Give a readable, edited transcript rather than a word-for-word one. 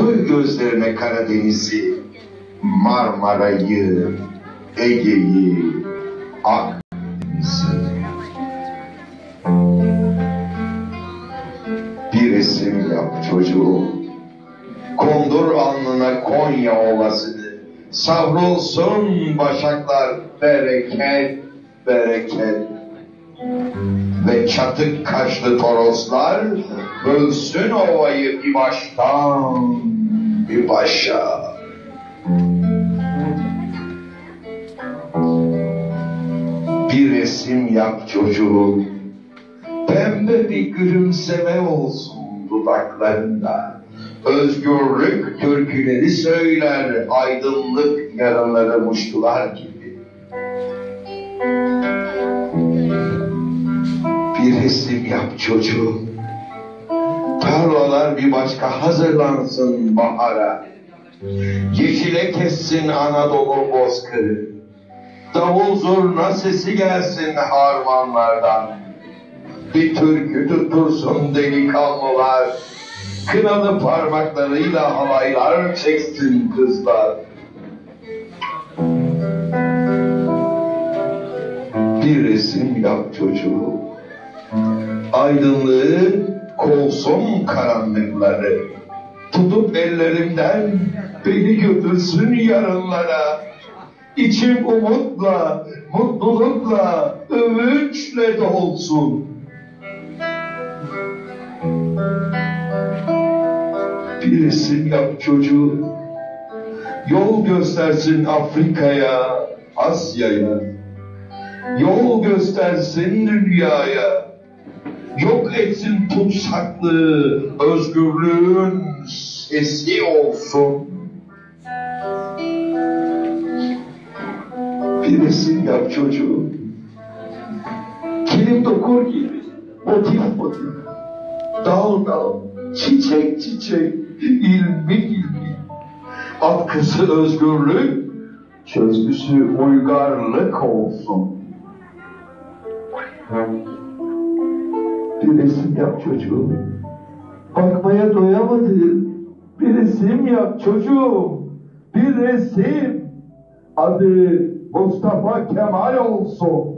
Koy gözlerine Karadeniz'i, Marmara'yı, Ege'yi, Akdeniz'i. Bir resim yap çocuğum, kondur alnına Konya Ovası'nı, savrulsun başaklar bereket, bereket. Ve çatık kaşlı toroslar bölsün ovayı bir baştan bir başa. Bir resim yap çocuğum, pembe bir gülümseme olsun dudaklarında. Özgürlük türküleri söyler aydınlık yarınları muştular gibi. Bir resim yap çocuğum, tarlalar bir başka hazırlansın bahara. Yeşile kessin Anadolu bozkırı, davul zurna sesi gelsin harmanlardan. Bir türkü tuttursun delikanlılar, kınalı parmaklarıyla halaylar çeksin kızlar. Bir resim yap çocuğum, aydınlığı kovsun karanlıkları, tutup ellerimden beni götürsün yarınlara. İçim umutla, mutlulukla, övünçle dolsun. Bir resim yap çocuğum, yol göstersin Afrika'ya, Asya'ya, yol göstersin dünyaya, yok etsin tutsaklığı, özgürlüğün sesi olsun. Bir resim yap çocuğum, kilim dokur gibi, motif motif, dal dal, çiçek çiçek, ilmi ilmi, atkısı özgürlük, çözgüsü uygarlık olsun. Bir resim yap çocuğum, bakmaya doyamadım. Bir resim yap çocuğum, bir resim. Adı Mustafa Kemal olsun.